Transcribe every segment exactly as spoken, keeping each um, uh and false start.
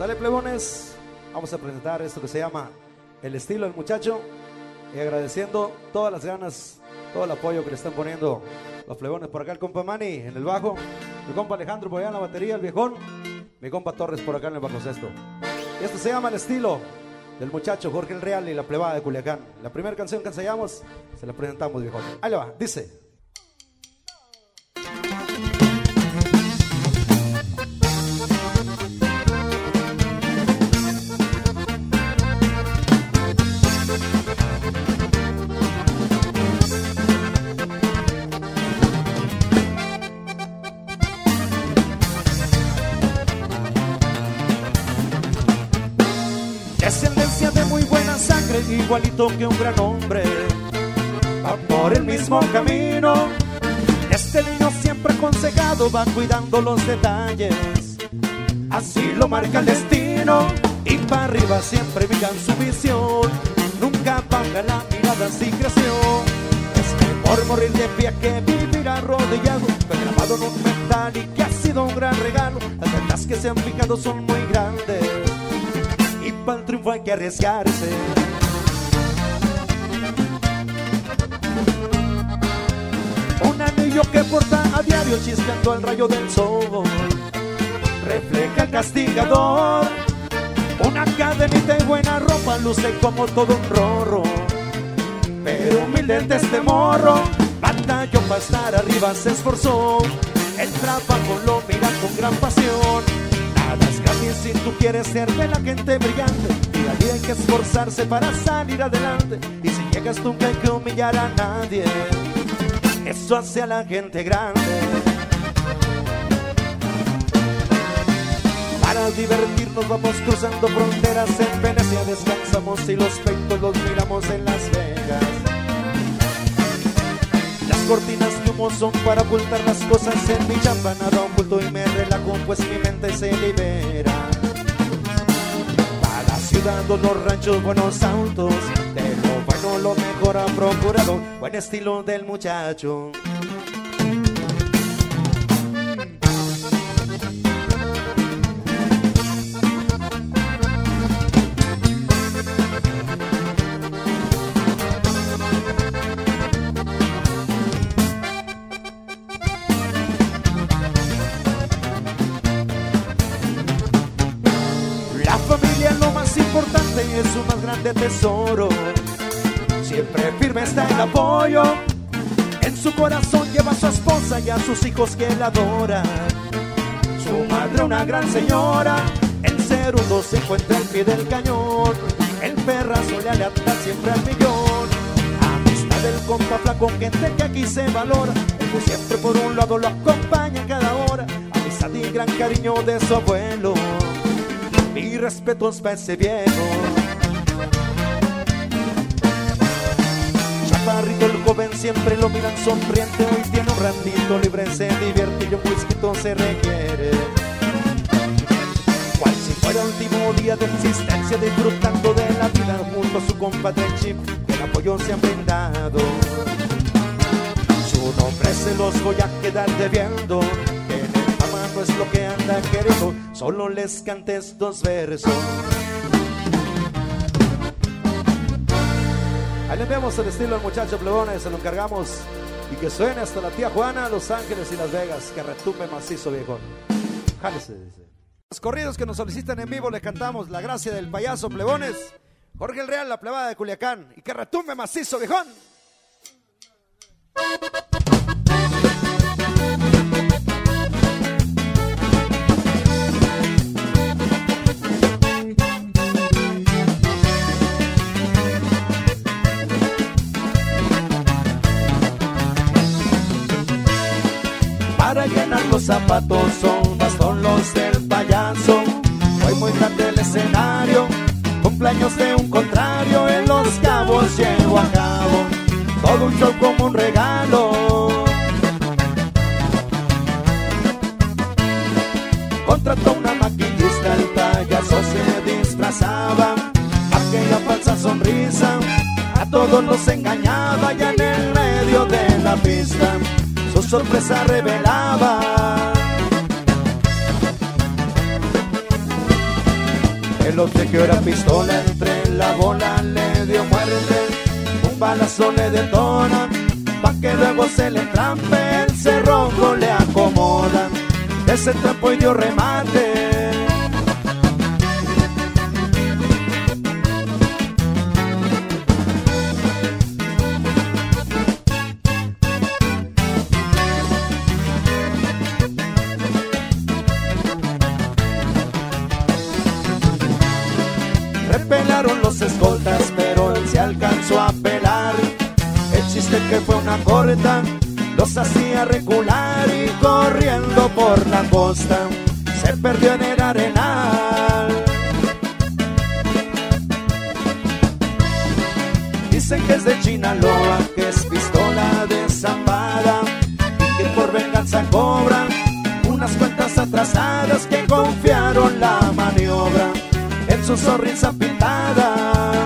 Sale, plebones, vamos a presentar esto que se llama El Estilo del Muchacho, y agradeciendo todas las ganas, todo el apoyo que le están poniendo los plebones. Por acá el compa Manny en el bajo, el compa Alejandro por allá en la batería, el viejón, mi compa Torres por acá en el bajo sexto. Y esto se llama El Estilo del Muchacho, Jorge el Real y la plebada de Culiacán. La primera canción que ensayamos se la presentamos, viejón. Ahí le va, dice: descendencia de muy buena sangre, igualito que un gran hombre, va por el mismo camino. Este niño siempre aconsejado va cuidando los detalles, así lo marca el destino. Y para arriba siempre mira su visión, nunca baja la mirada, así creció. Es mejor morir de pie que vivir arrodillado, fue grabado en un mental y que ha sido un gran regalo. Las metas que se han fijado son muy grandes, y para el triunfo hay que arriesgarse. Un anillo que porta a diario chispeando al rayo del sol, refleja el castigador. Una cadenita y buena ropa luce como todo un rorro, pero humilde de este morro batalló para estar arriba, se esforzó. El trabajo lo mira con gran pasión. Nada es gratis si tú quieres ser de la gente brillante, y la vida hay que esforzarse para salir adelante. Y si llegas nunca hay que humillar a nadie, eso hace a la gente grande. Para divertirnos vamos cruzando fronteras, en Venecia descansamos y los peitos los miramos en Las Vegas. Las cortinas de humo son para ocultar las cosas, en mi chamba nada oculto y me relajo, pues mi mente se libera. Para la ciudad o los ranchos, buenos autos, de lo bueno lo mejor ha procurado, buen estilo del muchacho. La familia es lo más importante y es su más grande tesoro. Siempre firme está el apoyo, en su corazón lleva a su esposa y a sus hijos que la adoran. Su madre una gran señora, el segundo se encuentra al pie del cañón. El perrazo le lealtad siempre al millón. Amistad del compa flaco, gente que aquí se valora. El que siempre por un lado lo acompaña cada hora. Amistad y gran cariño de su abuelo, mi respeto es para ese viejo. Chaparrito el joven siempre lo miran sonriente, hoy tiene un ratito libre, se divierte y un whisky se requiere. Cual si fuera el último día de existencia, disfrutando de la vida junto a su compadre Chip, que el apoyo se han brindado. Su nombre se los voy a quedar debiendo, no es lo que anda queriendo, solo les canté estos versos. Ahí le vemos el estilo del muchacho, plebones, se lo encargamos. Y que suene hasta la tía Juana, Los Ángeles y Las Vegas, que retumbe macizo, viejón. Jálese, dice. Los corridos que nos solicitan en vivo le cantamos La Gracia del Payaso, plebones. Jorge el Real, la plebada de Culiacán, y que retumbe macizo, viejón. Para llenar los zapatos son bastón los del payaso. Hoy muy tarde el escenario, cumpleaños de un contrario, en Los Cabos llevo a cabo todo un show como un regalo. Contrató una maquillista, el payaso se disfrazaba, aquella falsa sonrisa a todos los engañaba, ya en el medio de la pista su sorpresa revelaba. El obsequio era pistola, entre la bola le dio muerte. Un balazo le detona, pa' que luego se le entrampe. El cerrojo le acomoda, ese trapo y dio remate. Repelaron los escoltas, pero él se alcanzó a pelar. El chiste que fue una corta los hacía recular, y corriendo por la costa se perdió en el arenal. Dicen que es de Chinaloa, que es pistola de Zambada, y que por venganza cobran unas cuentas atrasadas que confiaron la maniobra en su sonrisa pintada.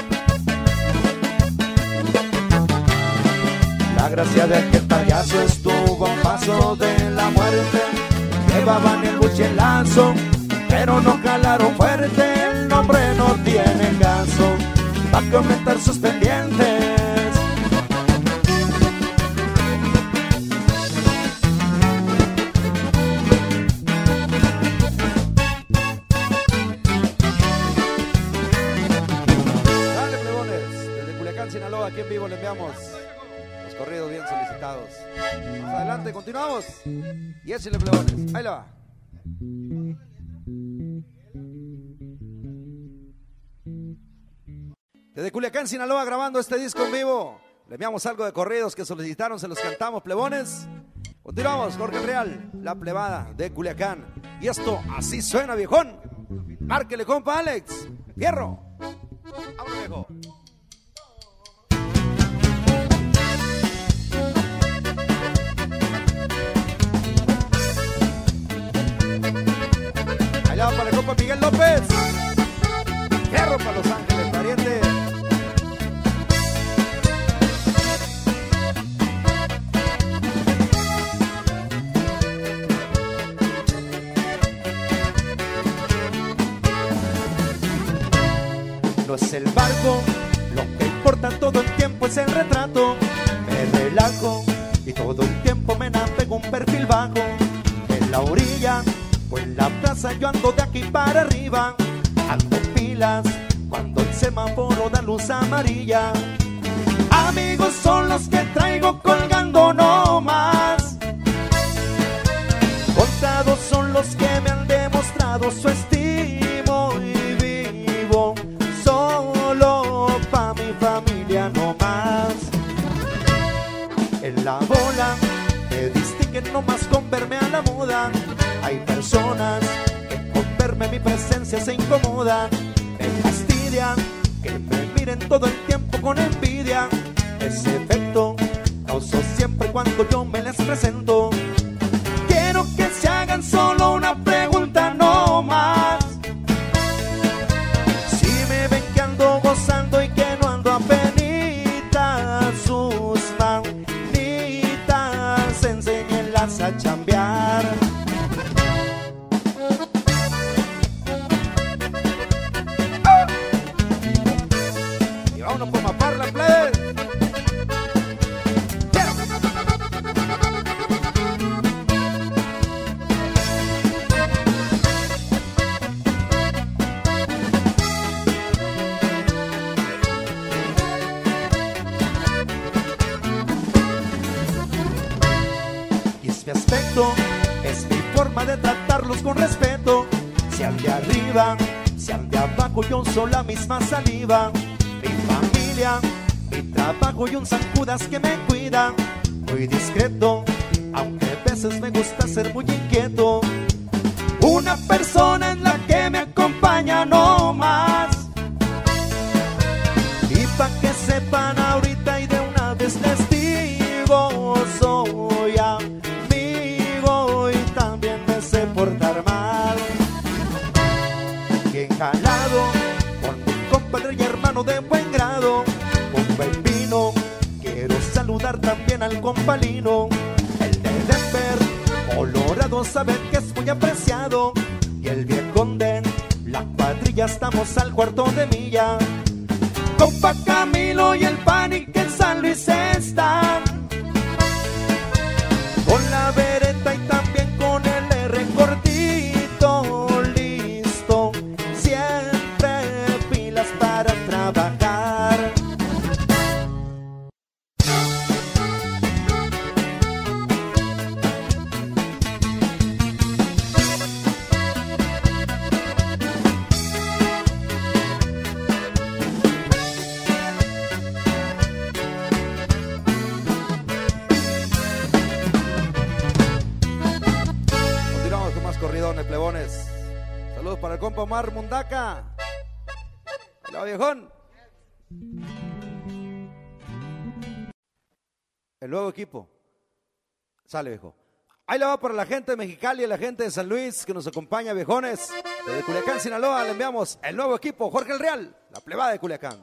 La gracia de aquel payaso estuvo a un paso de la muerte. Llevaban el buchelazo, pero no calaron fuerte. El nombre no tiene caso, va a aumentar sus pendientes. Sinaloa, aquí en vivo le enviamos los corridos bien solicitados. Más adelante, continuamos. Y échale, plebones, ahí la va. Desde Culiacán, Sinaloa, grabando este disco en vivo. Le enviamos algo de corridos que solicitaron, se los cantamos, plebones. Continuamos, Jorge Real, la plebada de Culiacán. Y esto así suena, viejón. Márquele, compa Alex. Fierro. Vámonos, viejo. Allá para el compa Miguel López. Fierro para Los Ángeles, pariente. No es el barco, lo que importa todo el tiempo es el retrato. Me relajo y todo el tiempo me navego un perfil bajo. En la orilla o en la plaza yo ando de aquí para arriba. Ando pilas cuando el semáforo da luz amarilla. Amigos son los que traigo colgando no más. Contados son los que me han demostrado su estimo, y vivo solo pa' mi familia no más. En la bola me distinguen nomás con verme a la moda. Hay personas que con verme mi presencia se incomodan. Me fastidian que me miren todo el tiempo con envidia. Ese efecto causo siempre cuando yo me les presento. Quiero que se hagan solo una pregunta no más. Si me ven que ando gozando y que no ando apenitas, sus manitas enséñenlas a chambear. Y vámonos por mapar la plebe. Mi aspecto es mi forma de tratarlos con respeto. Sean de arriba, sean de abajo, yo uso la misma saliva. Mi familia, mi trabajo y un San Judas que me cuida. Muy discreto, aunque a veces me gusta ser muy inquieto. Una persona es la que me acompaña no más. Y pa' que sepan ahorita y de una vez les digo, soy a portar mal. Bien jalado con mi compadre y hermano de buen grado. Con buen vino quiero saludar también al compalino. El de Denver, Colorado, saben que es muy apreciado. Y el viejón de la cuadrilla estamos al cuarto de milla. Compa Camilo y el Panic en San Luis están, con la Beretta y también con el R cortito, listo, siempre pilas para trabajar. Plebones, saludos para el compa Omar Mundaca. Hola, viejón. El nuevo equipo sale, viejo. Ahí la va para la gente de Mexicali y la gente de San Luis que nos acompaña, viejones. Desde Culiacán, Sinaloa, le enviamos el nuevo equipo, Jorge el Real, la plebada de Culiacán.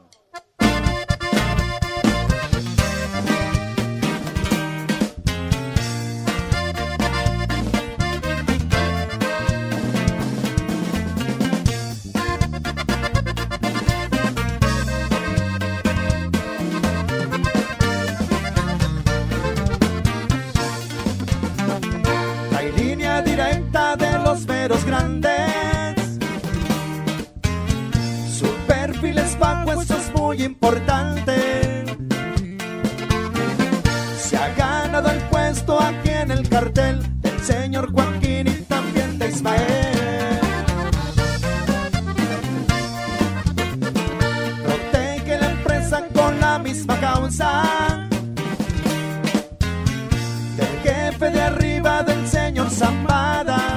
Directa de los meros grandes, su perfil es bajo, eso es muy importante. Se ha ganado el puesto aquí en el cartel del señor Joaquín y también de Ismael. Protege la empresa con la misma causa del jefe de arriba, del señor Zambada.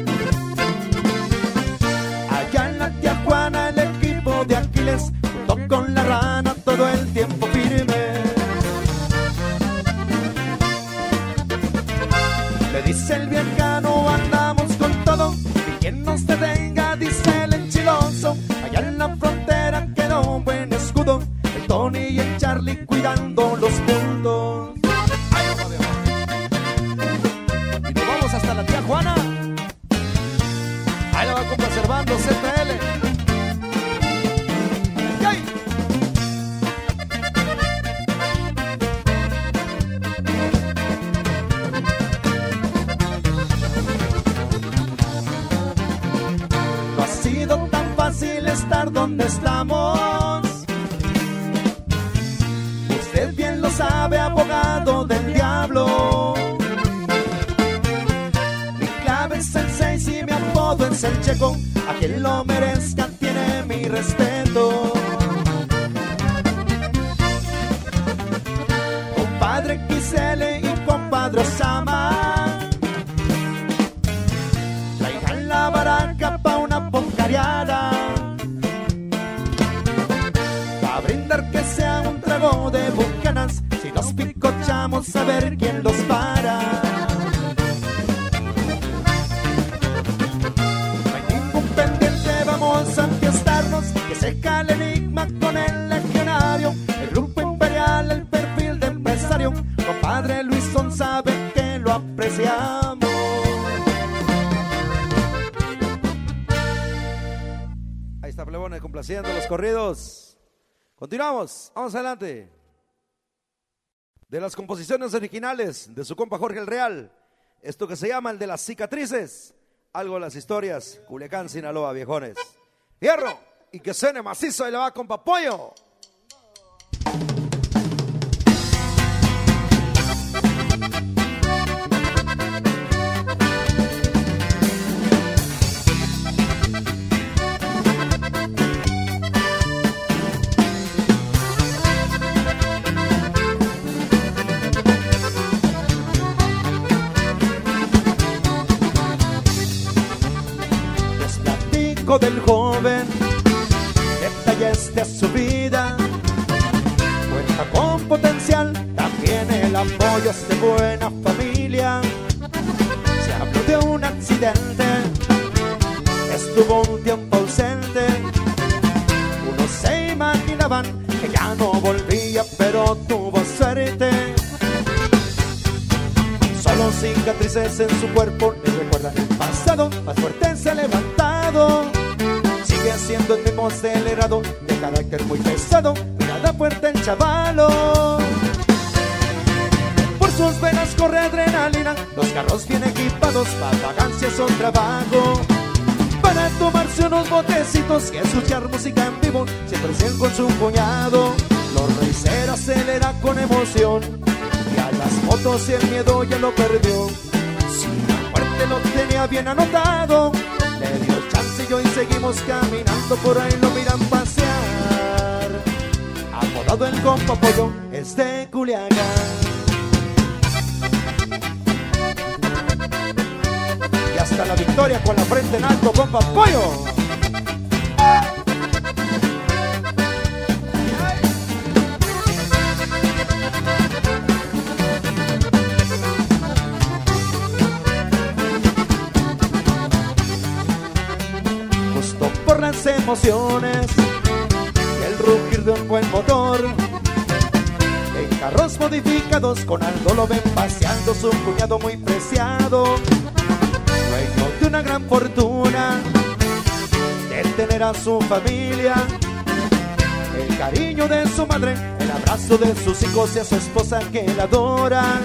Allá en la tía Juana el equipo de Aquiles, junto con la Rana todo el tiempo firme. Le dice el viejano, andamos con todo, y quien nos detenga, dice el enchiloso. Allá en la frontera quedó un buen escudo, el Tony y el Charlie cuidando los puntos. Hasta la tía Juana, ahí la va conservando C T L. ¡Yay! No ha sido tan fácil estar donde estamos, usted bien lo sabe, abogado del diablo. Es el seis y mi apodo es el Checo, a quien lo merezca tiene mi respeto. Compadre X L y compadre Osama, traigan la baraca pa' una pocareada, pa' brindar que sea un trago de bucanas, si nos picochamos a ver quién los para. Vamos a enfiestarnos, que seca el enigma con el legionario, el grupo imperial, el perfil de empresario. Compadre Luisón sabe que lo apreciamos. Ahí está, plebones, complaciendo los corridos. Continuamos, vamos adelante. De las composiciones originales de su compa Jorge el Real, esto que se llama el de las cicatrices. Algo de las historias, Culiacán, Sinaloa, viejones. Hierro, y que suene macizo, y le va, compa Pollo. Del joven, detalles de su vida, cuenta con potencial, también el apoyo es de buena familia. Se habló de un accidente, estuvo un tiempo ausente, unos se imaginaban que ya no volvía, pero tuvo suerte. Solo cicatrices en su cuerpo le recuerdan el pasado, más fuerte se ha levantado. siendo el mismo acelerado, de carácter muy pesado, mirada fuerte el chavalo. Por sus venas corre adrenalina, los carros bien equipados, para vagancias o trabajo. Para tomarse unos botecitos y escuchar música en vivo, siempre cien con su cuñado. Los racer acelera con emoción, y a las motos y el miedo ya lo perdió. Si la muerte lo tenía bien anotado, le dio chancillo y seguimos caminando, por ahí lo miran pasear. Apodado el compa Pollo, es de Culiacán. Y hasta la victoria con la frente en alto, compa Pollo. Justo por las emociones y el rugir de un buen motor, en carros modificados con Aldo lo ven paseando, su cuñado muy preciado, dueño de una gran fortuna, de tener a su familia, el cariño de su madre, el abrazo de sus hijos y a su esposa que la adora.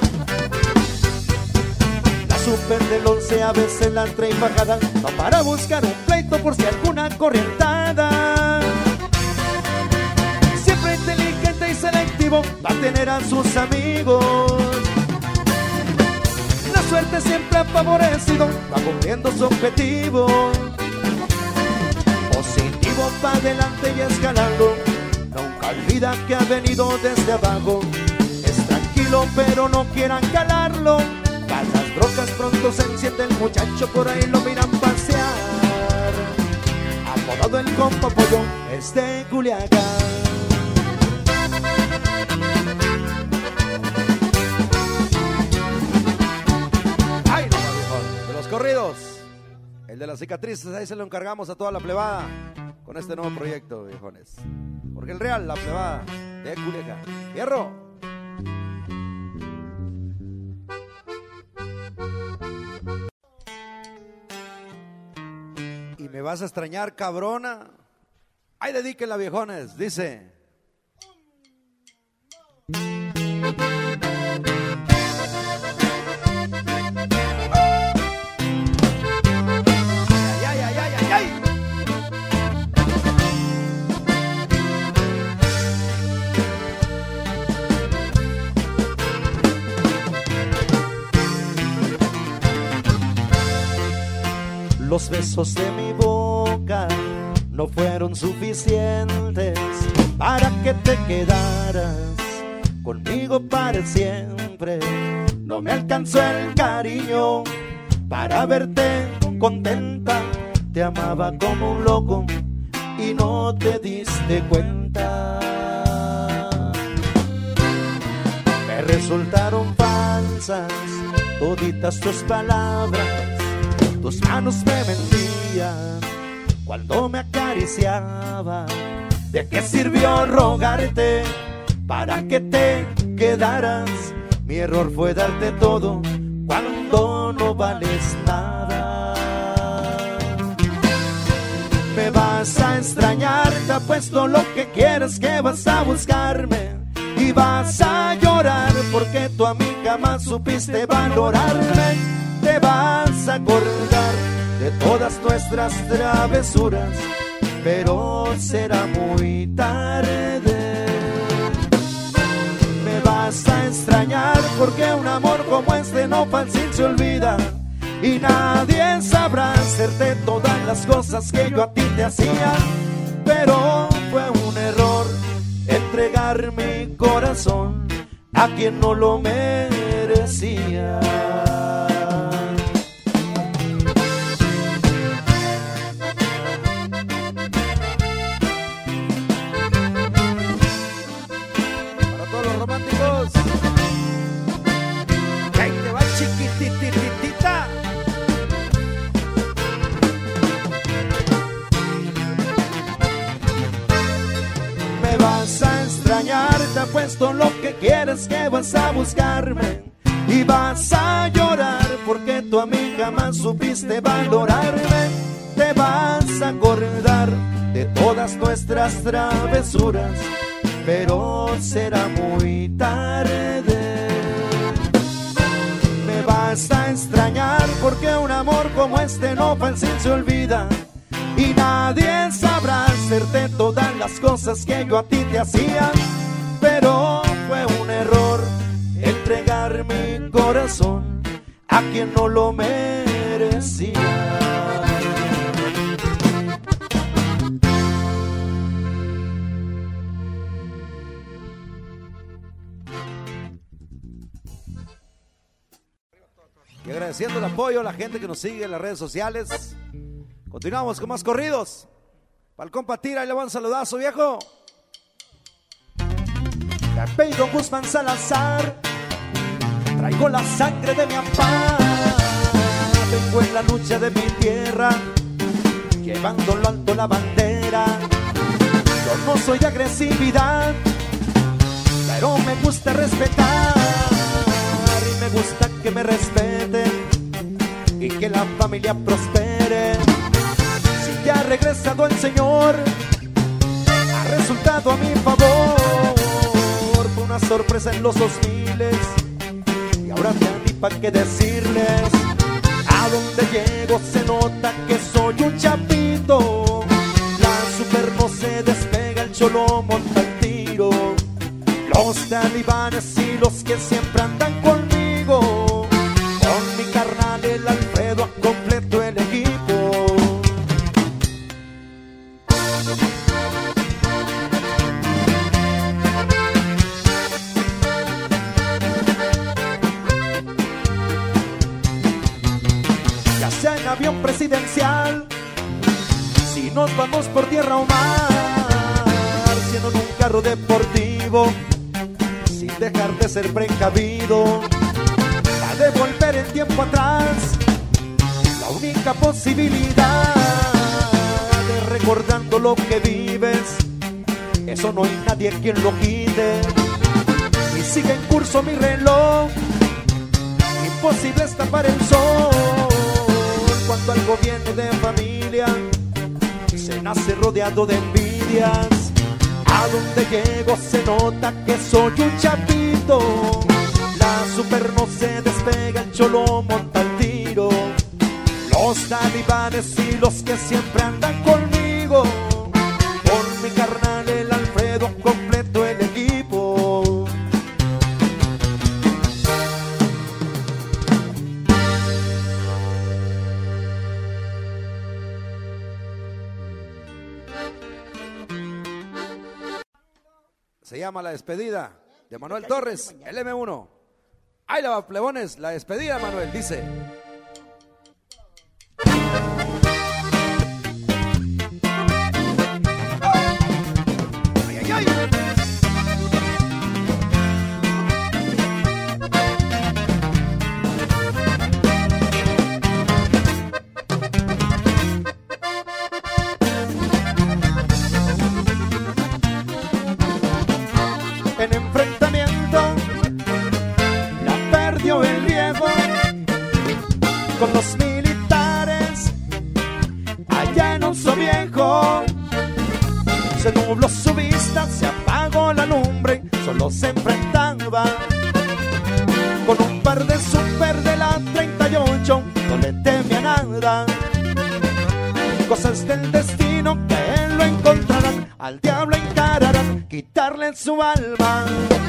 La super del once a veces la trae bajada, no para buscar un pleito por si alguna corrientada. Siempre inteligente y selectivo, va a tener a sus amigos. La suerte siempre ha favorecido, va cumpliendo su objetivo. Positivo para adelante y escalando, nunca olvida que ha venido desde abajo. Es tranquilo pero no quieran calarlo, para las brocas pronto se enciende el muchacho, por ahí lo miran pasear. Apodado el compa Pollo, es de Culiacán. Corridos, el de las cicatrices, ahí se lo encargamos a toda la plebada con este nuevo proyecto, viejones. Porque el Real, la plebada de Culiacán. ¡Fierro! Y me vas a extrañar, cabrona. Ay, dedíquenla, viejones, dice. Los besos de mi boca no fueron suficientes para que te quedaras conmigo para siempre. No me alcanzó el cariño para verte contenta. Te amaba como un loco y no te diste cuenta. Me resultaron falsas toditas tus palabras, tus manos me mentían cuando me acariciaba. ¿De qué sirvió rogarte para que te quedaras? Mi error fue darte todo cuando no vales nada. Me vas a extrañar, te apuesto lo que quieras que vas a buscarme. Y vas a llorar porque tú a mí jamás supiste valorarme. Te vas a acordar de todas nuestras travesuras, pero será muy tarde. Me vas a extrañar porque un amor como este no fácil se olvida, y nadie sabrá hacerte todas las cosas que yo a ti te hacía. Pero fue un error entregar mi corazón a quien no lo merecía. Para todos los románticos, ahí te va chiquitititita. Me vas a extrañar, te apuesto lo que quieres que vas a buscarme. Y vas a llorar porque tú a mí jamás supiste valorarme. Te vas vamos a acordar de todas nuestras travesuras, pero será muy tarde. Me vas a extrañar porque un amor como este no fácil se olvida, y nadie sabrá hacerte todas las cosas que yo a ti te hacía. Pero fue un error entregar mi corazón a quien no lo merecía. Y agradeciendo el apoyo a la gente que nos sigue en las redes sociales. Continuamos con más corridos. Para el compa Tira, ahí le van a saludar a su viejo. Me apellido Guzmán Salazar, traigo la sangre de mi papá. Vengo en la lucha de mi tierra, llevando lo alto la bandera. Yo no soy de agresividad, pero me gusta respetar. Y me gusta que me respeten y que la familia prospere. Si ya ha regresado el Señor, ha resultado a mi favor. Fue una sorpresa en los dos miles y ahora ya ni pa' qué decirles. A donde llego se nota que soy un chapito. La super no se despega, el cholo monta el tiro. Los talibanes y los que siempre andan conmigo, con mi carnal el Alfredo a completo el equipo. Ya sea en avión presidencial, si nos vamos por tierra o mar, siendo en un carro deportivo, sin dejar de ser precavido, a devolver el tiempo atrás, la única posibilidad de recordando lo que vives, eso no hay nadie quien lo quite. Y sigue en curso mi reloj, imposible es tapar el sol. Cuando algo viene de familia, se nace rodeado de envidias. A donde llego se nota que soy un chapito. La super no se despega, el cholo monta el tiro. Los talibanes y los que siempre andan conmigo, con mi carnal el Alfredo completo el equipo. Se llama La Despedida de Manuel Torres, el eme uno. Ahí la va, plebones, La Despedida, Manuel, dice. Ay, ay, ay. En enfrentamiento la perdió el viejo con los militares allá en Oso Viejo. Se nubló su vista, se apagó la lumbre, solo se enfrentaba con un par de super de la treinta y ocho, no le temía nada. Cosas del destino que lo encontrarán, al diablo encararán, quitarle su alma.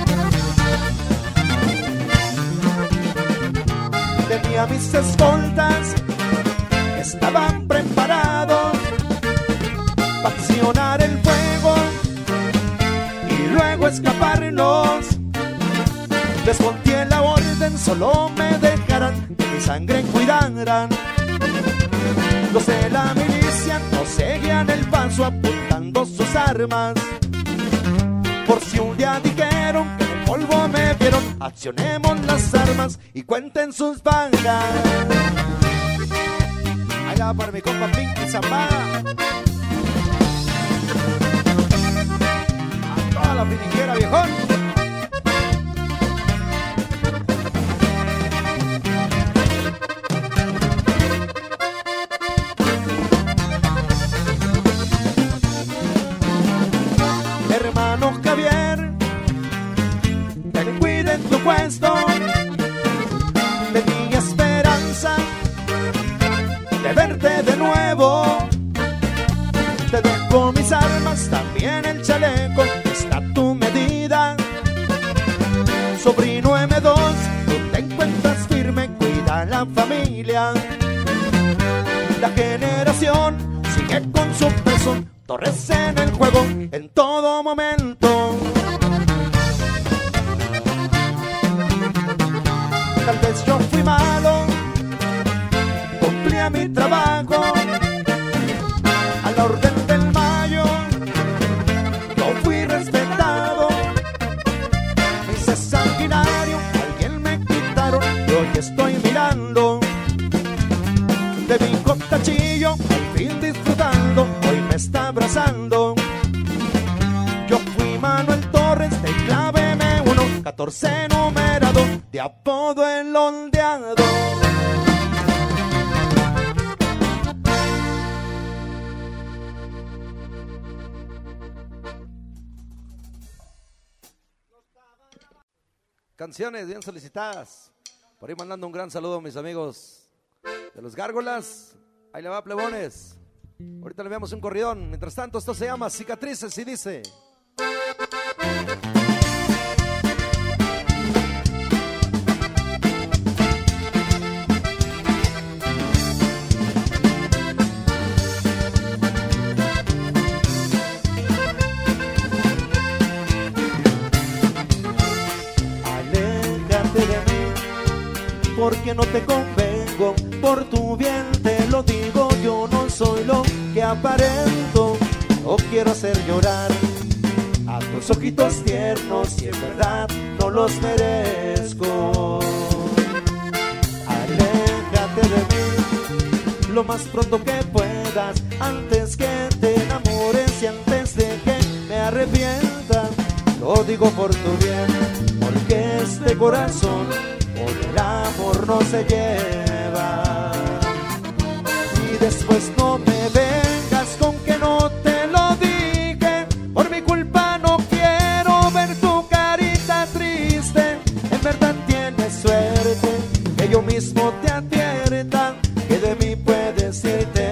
Tenía mis escoltas, estaban preparados para accionar el fuego y luego escaparnos. Les volteé la orden, solo me dejarán que mi sangre cuidarán. Los de la milicia no seguían el paso apuntando sus armas. Por si un día dijeron que de polvo me vieron, accionemos las armas y cuenten sus balas. Ahí va para mi compa Pinky Zambada. A toda la finiquera, viejón. te dejo mis armas, también el chaleco, está a tu medida. Sobrino eme dos, tú te encuentras firme, cuida la familia. La generación sigue con su peso, Torres en el juego en todo momento. Tal vez yo fui malo, cumplía mi trabajo a la orden del mayo, yo fui respetado. Me hice sanguinario, alguien me quitaron y hoy estoy mirando de mi cotachillo, al fin disfrutando, hoy me está abrazando. Yo fui Manuel Torres de clave eme uno, catorce numerado, de apodo el ondeado. Canciones bien solicitadas. Por ahí mandando un gran saludo a mis amigos de los Gárgolas. Ahí le va, plebones. Ahorita le enviamos un corridón. Mientras tanto, esto se llama Cicatrices y dice: aléjate de mí, porque no te convengo, por tu bien te lo digo, yo no soy lo que aparento, o quiero hacer llorar a tus ojitos tiernos, y en verdad no los merezco. Aléjate de mí lo más pronto que puedas, antes que te enamores y antes de que me arrepienta. Lo digo por tu bien, porque este corazón por el amor no se lleva. Y después no me vengas con que no te lo dije, por mi culpa no quiero ver tu carita triste. En verdad tienes suerte que yo mismo te advierta que de mí puedes irte.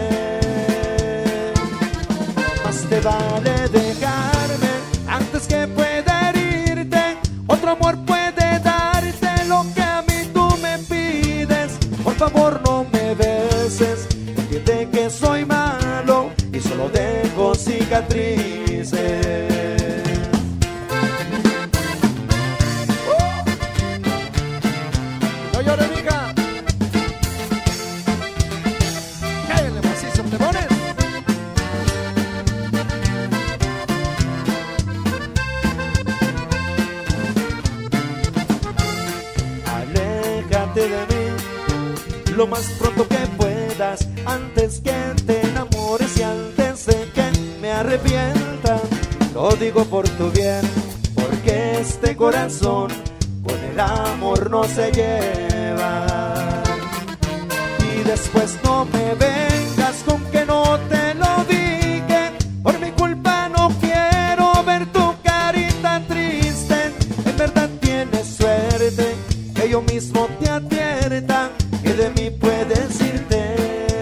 Más te vale dejarme antes que pueda herirte. Otro amor puede darte lo que a mí tú me pides. Por favor no me beses, entiende que soy malo y solo dejo cicatrices. ¡Uh! No llores, mija. Cállale, macizo, te pones. Aléjate de mí lo más pronto que puedas, antes que te enamores y antes de que me arrepienta. Lo digo por tu bien, porque este corazón con el amor no se lleva. Y después no me vengas con que no te lo dije, por mi culpa no quiero ver tu carita triste. En verdad tienes suerte que yo mismo te advierta que de mí puedes irte.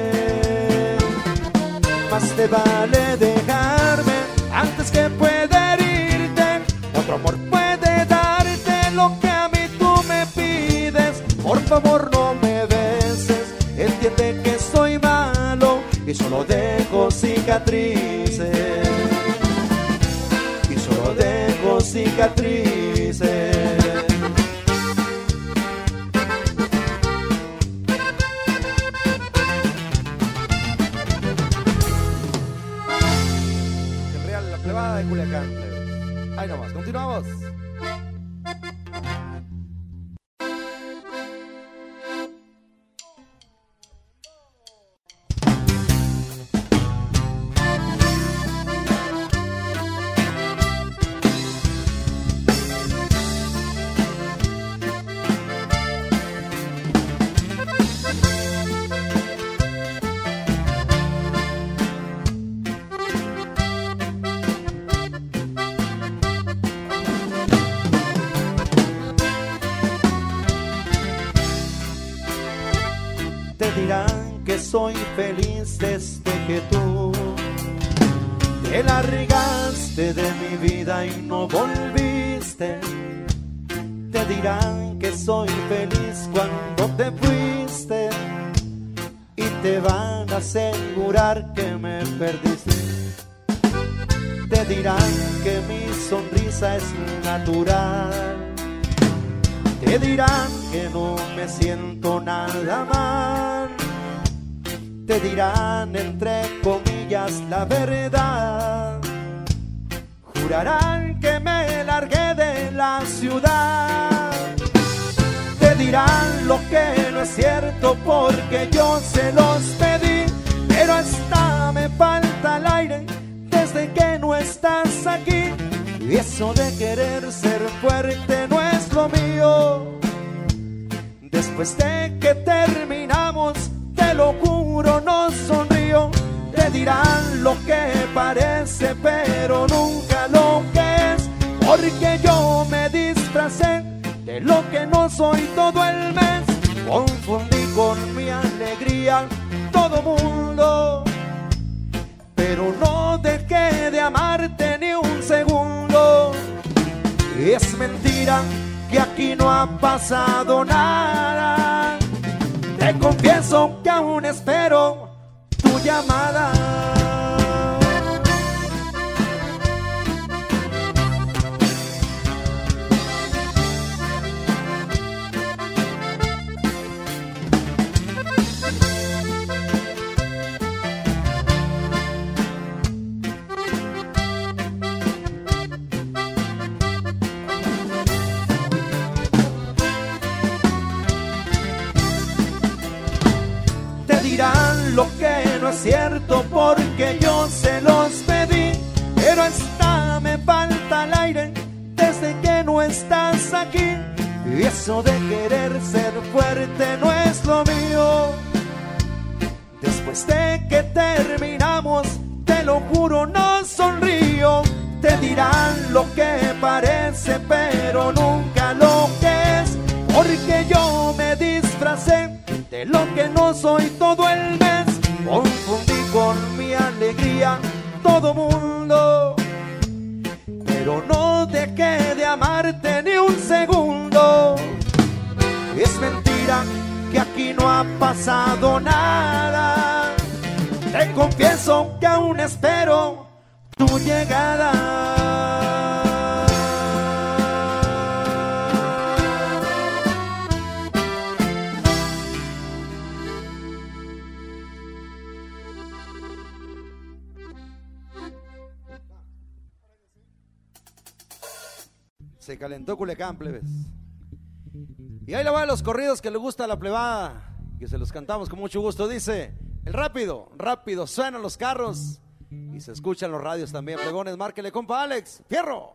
Más te vale dejarme antes que pueda herirte. Otro amor puede darte lo que a mí tú me pides. Por favor no me beses, entiende que soy malo y solo dejo cicatrices. Y solo dejo cicatrices. De Culiacán. Ahí nomás, continuamos. Dirán que soy feliz desde que tú Te largaste de mi vida y no volviste. Te dirán que soy feliz cuando te fuiste y te van a asegurar que me perdiste. Te dirán que mi sonrisa es natural. Te dirán que no me siento nada mal. Te dirán entre comillas la verdad. Jurarán que me largué de la ciudad. Te dirán lo que no es cierto porque yo se los pedí. Pero hasta me falta el aire desde que no estás aquí. Y eso de querer ser fuerte no es lo mío. Después de que terminamos, te lo juro, no sonrío. Te dirán lo que parece, pero nunca lo que es. Porque yo me disfracé de lo que no soy todo el mes. Confundí con mi alegría todo mundo, pero no dejé de amarte ni un segundo. Es mentira que aquí no ha pasado nada. Te confieso que aún espero tu llamada. Dirán lo que no es cierto porque yo se los pedí. Pero hasta me falta el aire desde que no estás aquí. Y eso de querer ser fuerte no es lo mío. Después de que terminamos, te lo juro, no sonrío. Te dirán lo que parece, pero nunca lo que es. Porque yo me disfracé de lo que no soy todo el mes. Confundí con mi alegría todo mundo, pero no dejé de amarte ni un segundo. Es mentira que aquí no ha pasado nada. Te confieso que aún espero tu llegada. Se calentó Culiacán, plebes. Y ahí le van los corridos que le gusta a la plebada, que se los cantamos con mucho gusto. Dice: el rápido, rápido suenan los carros y se escuchan los radios también, plebones. Márquele, compa Alex, fierro.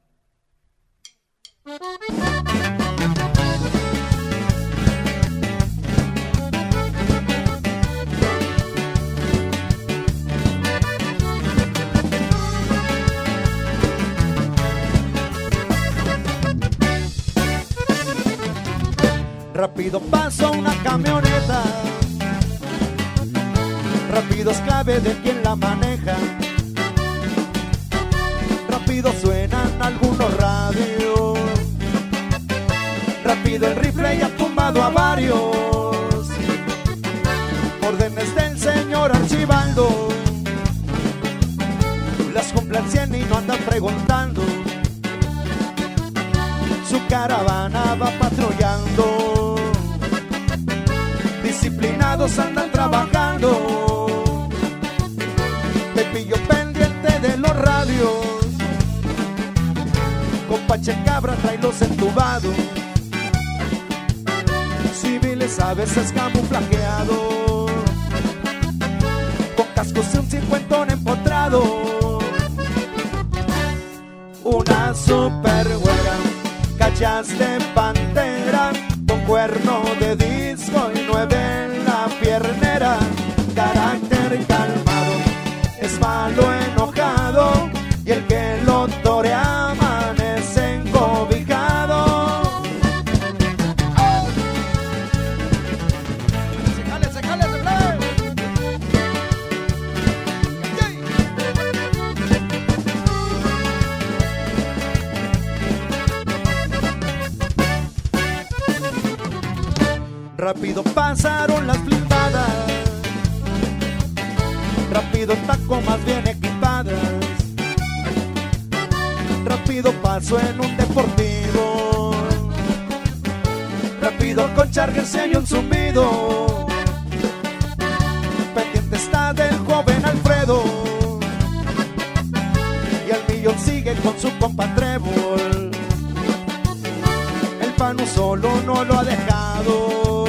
Rápido pasa una camioneta, rápido es clave de quien la maneja. Rápido suenan algunos radios, rápido el rifle ya ha tumbado a varios. Órdenes del señor Archibaldo, las cumple al cien y no andan preguntando. Su caravana va patrullando, disciplinados andan trabajando. Pepillo pendiente de los radios, compa Checabra trae los entubados. Civiles a veces camuflajeados, con cascos y un cincuentón empotrado. Una super güera, cachas de pantera, con cuerno de disco y nueve en la piernera. Carácter calmado, es malo enojado, y el que lo torea amanece encobijado. ¡Oh! Se jale, se jale, se jale. Rápido pasaron las blindadas, rápido taco más bien equipadas, rápido paso en un deportivo, rápido con Charger se hay un zumbido, pendiente está del joven Alfredo, y al millón sigue con su compa Trébol. El Panu solo no lo ha dejado,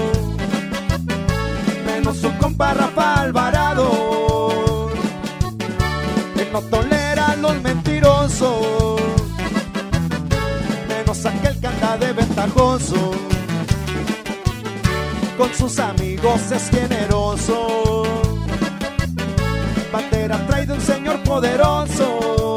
menos su compa Rafa Alvarado. Él no tolera a los mentirosos, menos aquel que anda de ventajoso. Con sus amigos es generoso, bandera trae de un señor poderoso.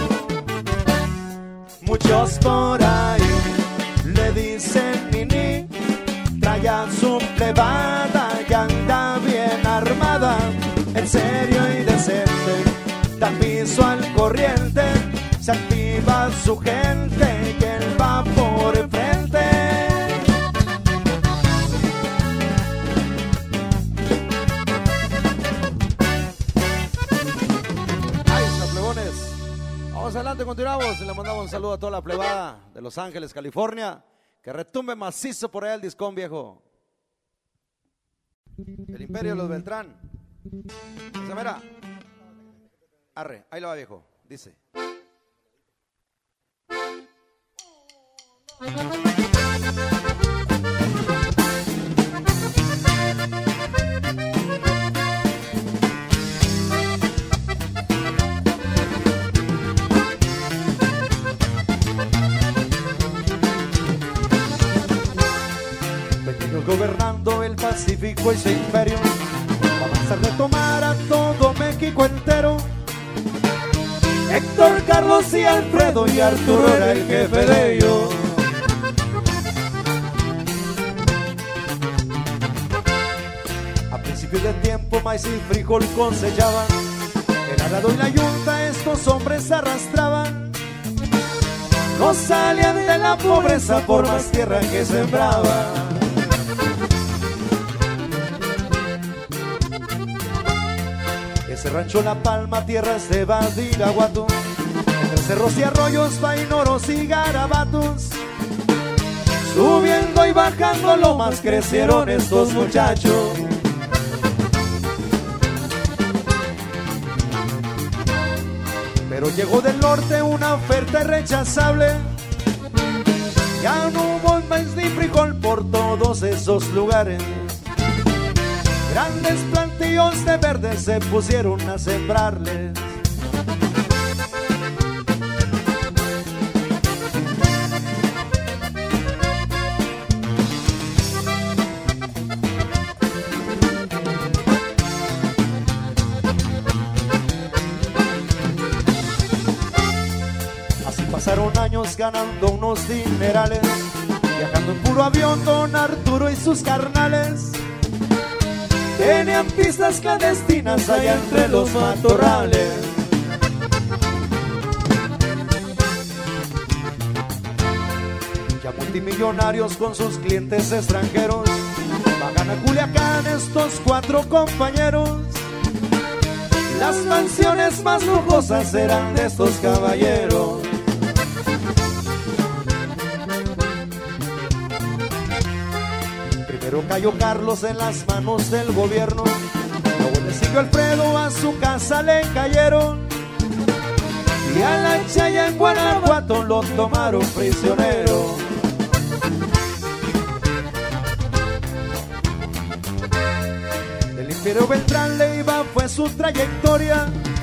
Muchos por ahí le dicen Nini, trae a su plebada y anda bien armada, en serio y decente, da piso al corriente, se activa su gente y él va por enfrente. Ahí está, plebones. Vamos adelante, continuamos y le mandamos un saludo a toda la plebada de Los Ángeles, California. Que retumbe macizo por allá el discón, viejo. El Imperio de los Beltrán. Esa mera. Arre, ahí lo va, viejo. Dice. Gobernando el Pacífico y su imperio, va a avanzar de tomar a todo México entero. Héctor, Carlos y Alfredo y Arturo era el jefe de ellos. A principios de tiempo maíz y frijol cosechaban, el arado y la yunta estos hombres arrastraban. No salían de la pobreza por más tierra que sembraban. Ese rancho La Palma, tierras de Badiraguato, entre cerros y arroyos, vainoros y garabatos, subiendo y bajando lomas crecieron estos muchachos. Pero llegó del norte una oferta irrechazable, ya no hubo maíz ni frijol por todos esos lugares. Grandes plantíos de verde se pusieron a sembrarles. Así pasaron años ganando unos dinerales, viajando en puro avión don Arturo y sus carnales. Tenían pistas clandestinas allá entre los matorrales. Ya multimillonarios con sus clientes extranjeros, bajan a Culiacán estos cuatro compañeros. Las mansiones más lujosas eran de estos caballeros. Primero cayó Carlos en las manos del gobierno, luego le siguió Alfredo, a su casa le cayeron, y a la Chaya en Guanajuato lo tomaron prisionero. Del Imperio Beltrán Leiva fue su trayectoria,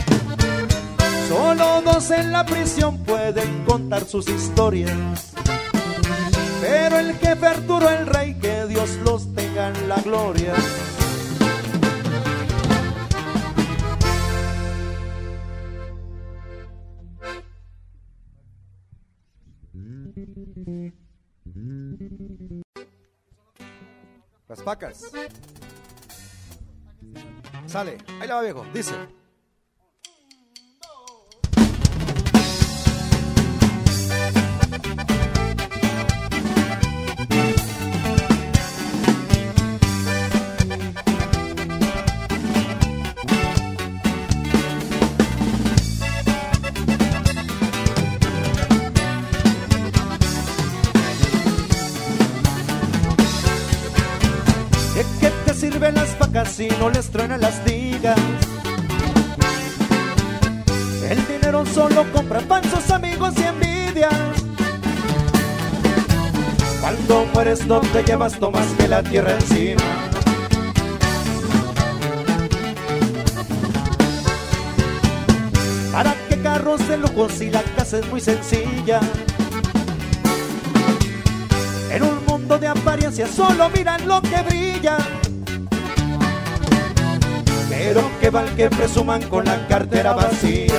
solo dos en la prisión pueden contar sus historias. Pero el jefe Arturo el Rey, que Dios los tenga en la gloria. Las pacas. Sale, ahí la va, viejo, dice. casino les truena las ligas. El dinero solo compra falsos amigos y envidias. Cuando mueres no te llevas no más que la tierra encima. ¿Para qué carros de lujo si la casa es muy sencilla? En un mundo de apariencias solo miran lo que brilla. Pero que val que presuman con la cartera vacía.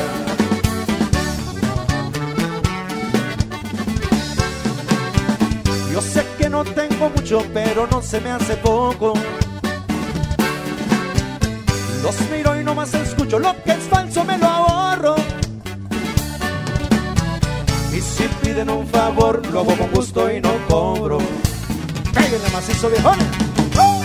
Yo sé que no tengo mucho, pero no se me hace poco. Los miro y nomás escucho, lo que es falso me lo ahorro. Y si piden un favor, lo hago con gusto y no cobro. ¡Cáiganle macizo, viejón! ¡Oh!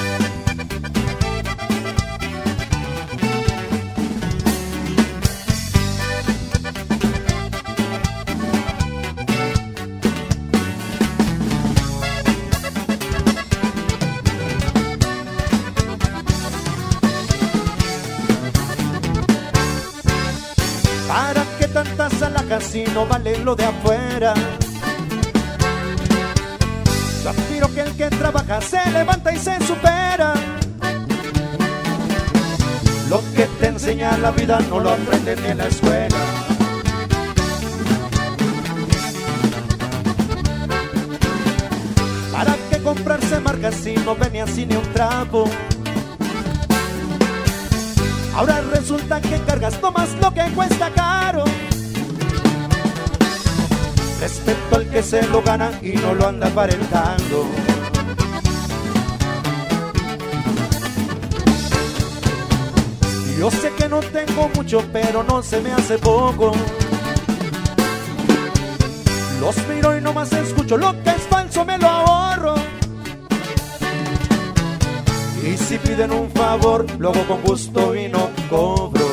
¿Para qué tantas alhajas si no vale lo de afuera? Yo aspiro que el que trabaja se levanta y se supera. Lo que te enseña la vida no lo aprenden ni en la escuela. ¿Para qué comprarse marcas si no venía así ni un trapo? Ahora resulta que cargas nomás lo que cuesta caro. Respeto al que se lo gana y no lo anda aparentando. Yo sé que no tengo mucho, pero no se me hace poco. Los miro y nomás escucho, lo que es falso me lo ahorro. Y si piden un favor, lo hago con gusto y no cobro.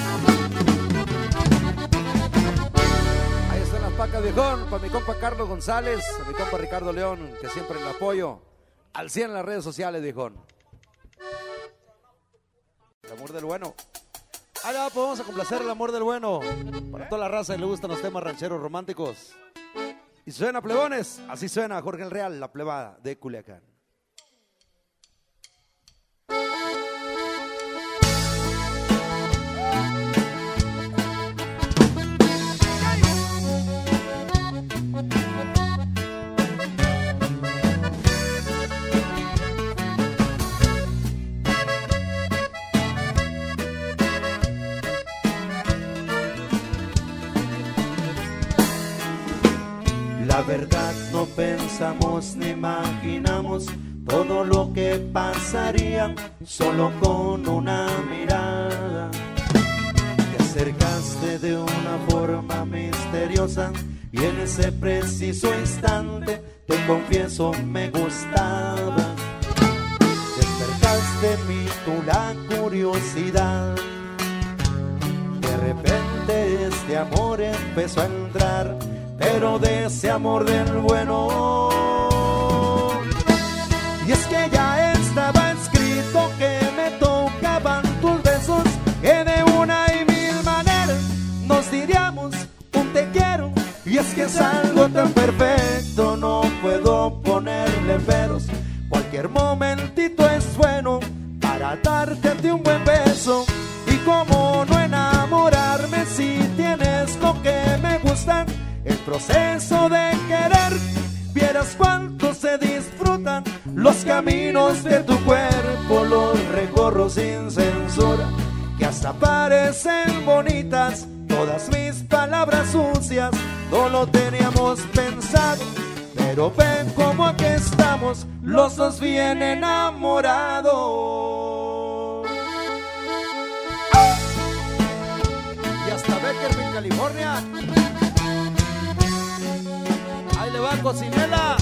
Ahí están las pacas, viejón, para mi compa Carlos González, a mi compa Ricardo León, que siempre el apoyo al cien en las redes sociales, viejón. El amor del bueno. Ahora pues vamos a complacer el amor del bueno. Para toda la raza que le gustan los temas rancheros románticos. Y suena, plebones, así suena Jorge el Real, la plebada de Culiacán. La verdad no pensamos ni imaginamos todo lo que pasaría solo con una mirada. Te acercaste de una forma misteriosa y en ese preciso instante te confieso me gustaba. Despertaste en mí tú la curiosidad. De repente este amor empezó a entrar, pero de ese amor del bueno. Y es que ya estaba escrito que me tocaban tus besos, que de una y mil maneras nos diríamos un te quiero. Y es que es algo tan perfecto, no puedo ponerle peros. Cualquier momentito es bueno para darte a ti un buen beso. Y cómo no enamorarme si tienes lo que me gusta. El proceso de querer, vieras cuánto se disfrutan. Los caminos de tu cuerpo los recorro sin censura, que hasta parecen bonitas todas mis palabras sucias. No lo teníamos pensado, pero ven cómo aquí estamos, los dos bien enamorados. ¡Ah! Y hasta Beckerville, California. Ahí le va Cocinela.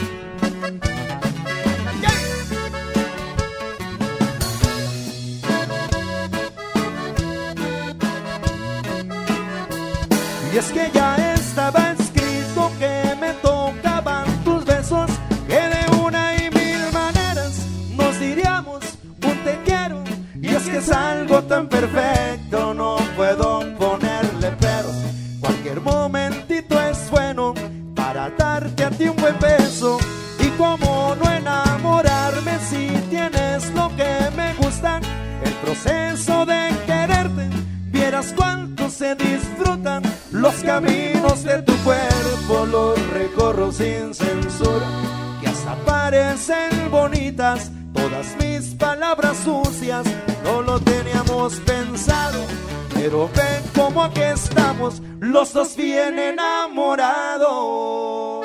Y es que ya estaba escrito que me tocaban tus besos, que de una y mil maneras nos diríamos un te quiero. es algo tan perfecto, no puedo ponerle peros. Cualquier momentito es bueno para darte a ti un buen beso. Y cómo no enamorarme si tienes lo que me gusta. El proceso de quererte, vieras cuánto se disfrutan. Los caminos de tu cuerpo los recorro sin censura, que hasta parecen bonitas todas mis palabras sucias. No lo teníamos pensado, pero ven cómo aquí estamos, los dos bien enamorados.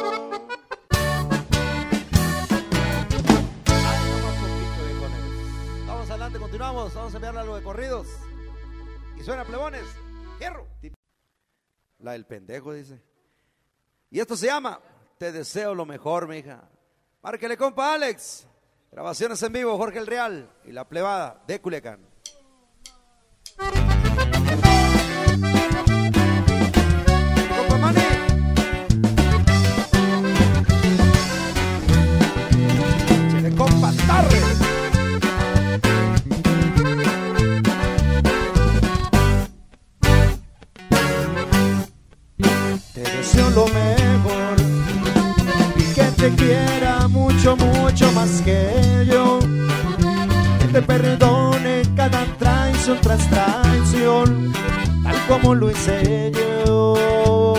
Vamos adelante, continuamos. Vamos a enviarle algo de corridos. Y suena, plebones. Hierro. La del pendejo, dice. Y esto se llama Te deseo lo mejor, mija. Márquele, compa Alex. Grabaciones en vivo, Jorge el Real y la plebada de Culiacán. Compa Mani. Chile, compa Tarre. Te deseo lo mejor y que te quiera mucho, mucho más que yo. Que te perdone cada traición tras traición, tal como lo hice yo.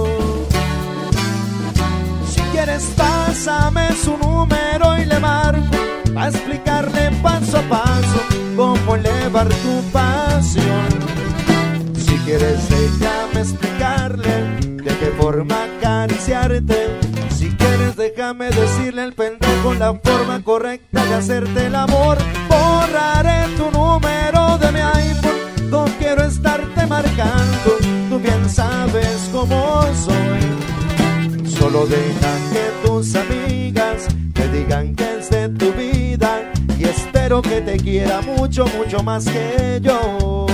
Si quieres pásame su número y le marco, a explicarle paso a paso cómo elevar tu pasión. Si quieres déjame explicarle de qué forma acariciarte. Si quieres déjame decirle al pendejo la forma correcta de hacerte el amor. Borraré tu número de mi iPhone, no quiero estarte marcando, tú bien sabes cómo soy. Solo deja que tus amigas te digan que es de tu vida, y espero que te quiera mucho, mucho más que yo.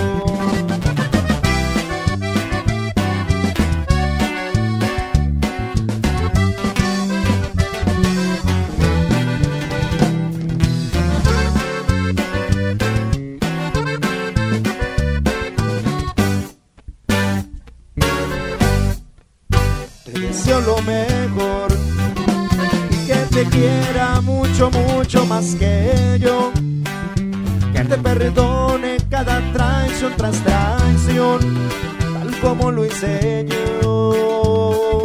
Lo mejor y que te quiera mucho, mucho más que yo. Que te perdone cada traición tras traición, tal como lo hice yo.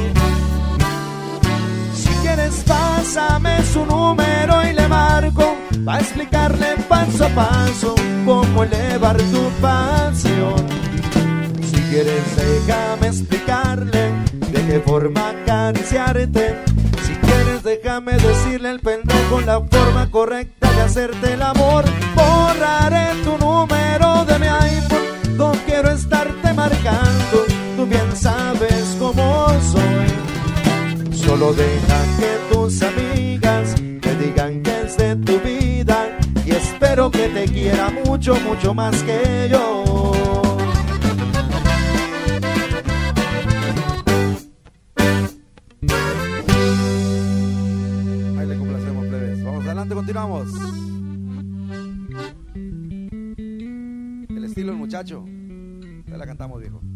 Si quieres pásame su número y le marco, va a explicarle paso a paso cómo elevar tu pasión. Si quieres déjame explicarle de qué forma acariciarte. Si quieres déjame decirle al pendejo la forma correcta de hacerte el amor. Borraré tu número de mi iPhone, no quiero estarte marcando, tú bien sabes cómo soy. Solo deja que tus amigas te digan que es de tu vida, y espero que te quiera mucho, mucho más que yo. Continuamos. El estilo del muchacho. Ya la cantamos, viejo.